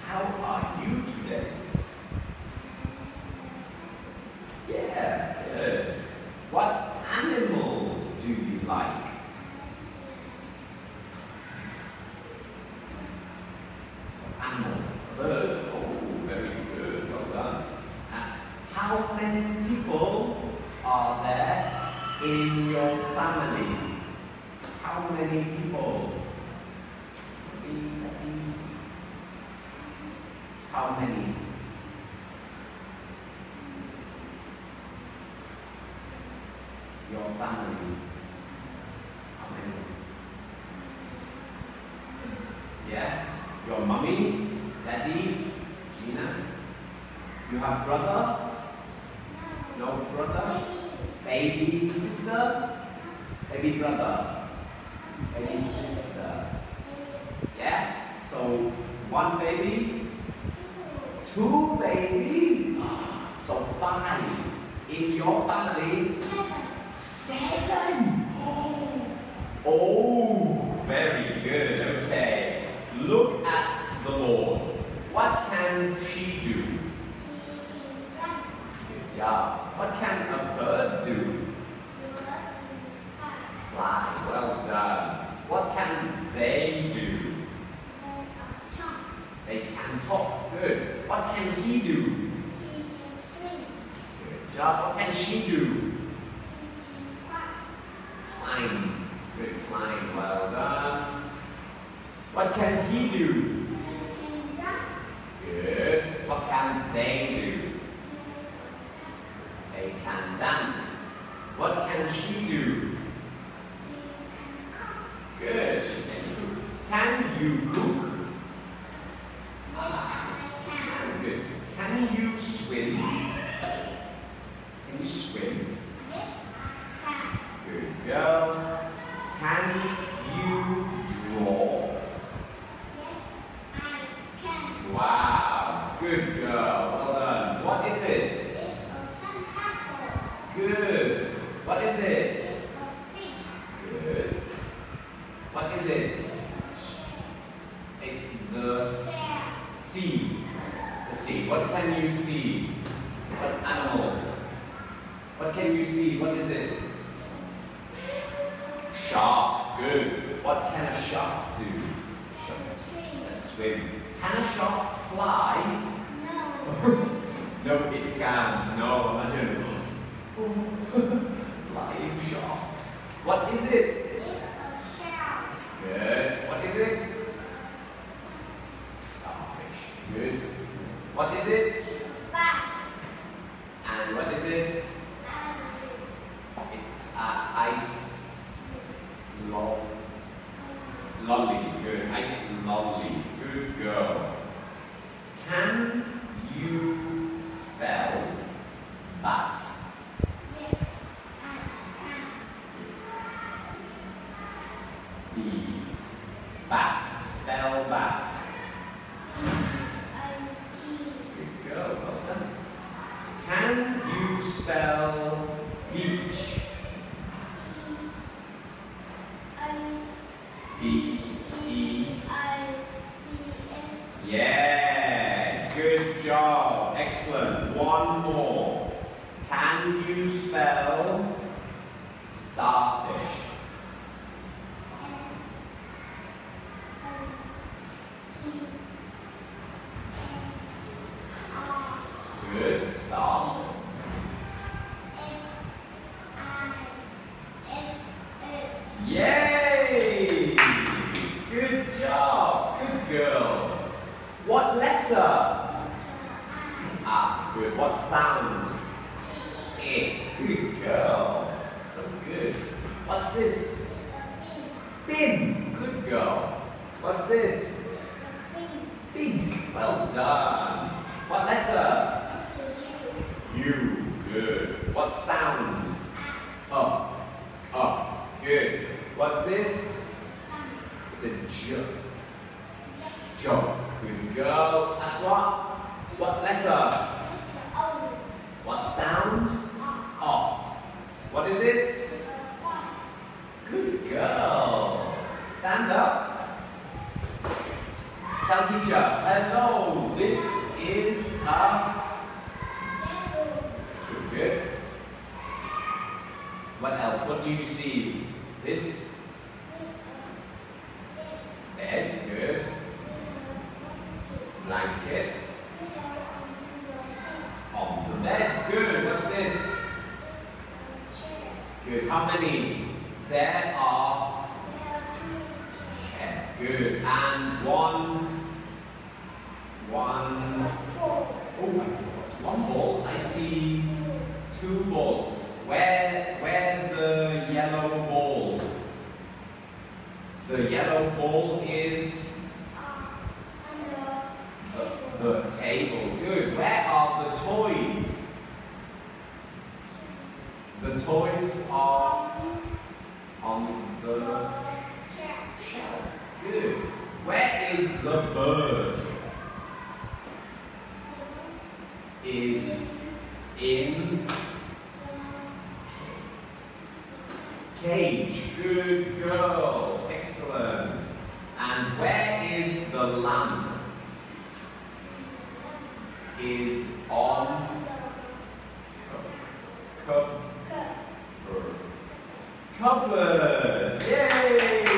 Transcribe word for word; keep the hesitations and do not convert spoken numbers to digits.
How are you today? Yeah, good. What animal do you like? Animal, bird. Oh, very good. Well done. Uh, how many people are there in your family? How many people? How many? Your family. How many? Yeah? Your mommy, daddy, Gina? You have brother? No brother? Baby sister? Baby brother? Baby sister? Yeah? So, one baby? Two baby? So five. In your family? Seven. Oh, very good. Okay. Look at the Lord. What can she do? Good job. What can a bird do? Fly. Well done. What can they do? They can talk. Good. What can he do? He can swim. Good job. What can she do? Climb. Good. Climb. Well done. What can he do? He can jump. Good. What can they do? They can dance. What can she do? She can cook. Good. She can cook. Can you cook? Good. Can you swim? Can you swim? Good girl. Can you draw? Wow. Good girl. Well done. What is it? Good. What is it? Good. What is it? It's the sea. The sea. What can you see? What animal? What can you see? What is it? Shark. Good. What can a shark do? A swim. Can a shark fly? No. No, it can't. No, imagine. Flying sharks. What is it? Good. What is it? Starfish. Good. What is it? And what is it? It's uh, ice lo lolly. Good. Ice lolly. Good girl. Can you spell bat? B. Bat. Spell bat. Good girl. Well done. Can you spell beach? B. E. Yeah. Good job. Excellent. One more. Can you spell starfish? Good. Stop. Yay! Good job. Good girl. What letter? Ah, good. What sound? A. Good girl. So good. What's this? Bin. Good girl. What's this? Pink. Well done. What letter? U. Good. What sound? Up. Up. Good. What's this? It's a J. J. Good girl. Aswa. What letter? What sound? Oh. What is it? Good girl. Stand up. Tell teacher, hello, this is a... Good, good. What else? What do you see? This? Bed, good. Blanket. On the bed, good. What's this? Good. How many? There are chairs, good. And one, one, oh, one ball. I see two balls. Where, where the yellow ball? The yellow ball is the, the table. Good. Where are the toys? The toys are on the shelf. Good. Where is the bird? Is in cage. Good girl. Excellent. And where is the lamp? Is on cup. Cup. Cupboard. Yay!